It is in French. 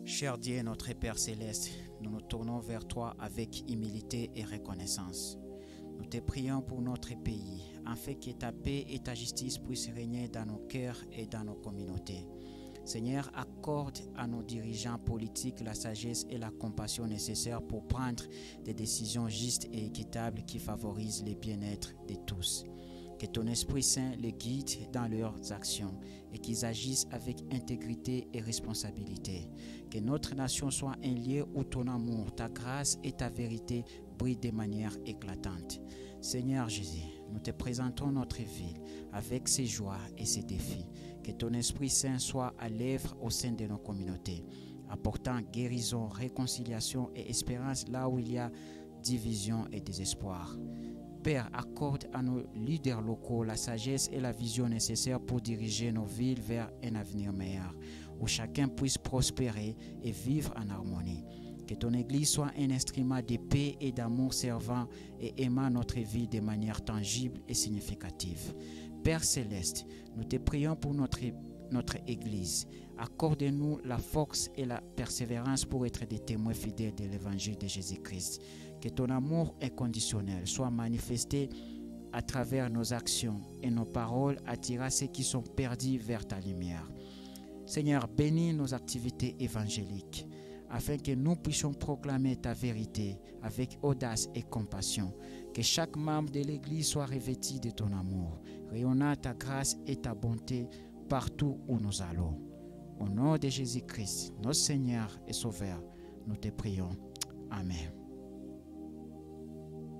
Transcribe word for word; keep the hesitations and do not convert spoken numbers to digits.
Cher Dieu, notre Père Céleste, nous nous tournons vers toi avec humilité et reconnaissance. Nous te prions pour notre pays, afin que ta paix et ta justice puissent régner dans nos cœurs et dans nos communautés. Seigneur, accorde à nos dirigeants politiques la sagesse et la compassion nécessaires pour prendre des décisions justes et équitables qui favorisent le bien-être de tous. Que ton Esprit Saint les guide dans leurs actions et qu'ils agissent avec intégrité et responsabilité. Que notre nation soit un lieu où ton amour, ta grâce et ta vérité brillent de manière éclatante. Seigneur Jésus, nous te présentons notre ville avec ses joies et ses défis. Que ton Esprit Saint soit à l'œuvre au sein de nos communautés, apportant guérison, réconciliation et espérance là où il y a division et désespoir. Père, accorde à nos leaders locaux la sagesse et la vision nécessaires pour diriger nos villes vers un avenir meilleur, où chacun puisse prospérer et vivre en harmonie. Que ton Église soit un instrument de paix et d'amour servant et aimant notre vie de manière tangible et significative. Père Céleste, nous te prions pour notre, notre Église. Accorde-nous la force et la persévérance pour être des témoins fidèles de l'Évangile de Jésus-Christ. Que ton amour inconditionnel soit manifesté à travers nos actions et nos paroles, attirant ceux qui sont perdus vers ta lumière. Seigneur, bénis nos activités évangéliques, afin que nous puissions proclamer ta vérité avec audace et compassion. Que chaque membre de l'Église soit revêtu de ton amour, rayonnant ta grâce et ta bonté partout où nous allons. Au nom de Jésus-Christ, notre Seigneur et Sauveur, nous te prions. Amen.